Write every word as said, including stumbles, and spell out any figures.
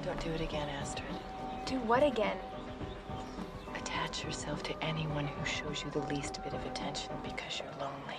Don't do it again, Astrid. Do what again? Attach yourself to anyone who shows you the least bit of attention because you're lonely.